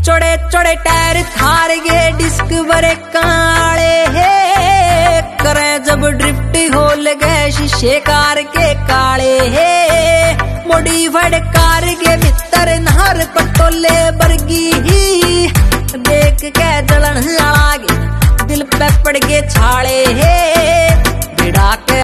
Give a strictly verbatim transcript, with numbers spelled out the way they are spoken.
चौड़े चौड़े टायर थार गे डिस्क बरे काले हे करें जब ड्रिफ्ट होल गए शीशे कार के काले हे मॉडिफाइड कार के भीतर नहर पटोले बरगी ही देख के जलन आगे दिल पे पड़ गए छाले हे भिड़ा के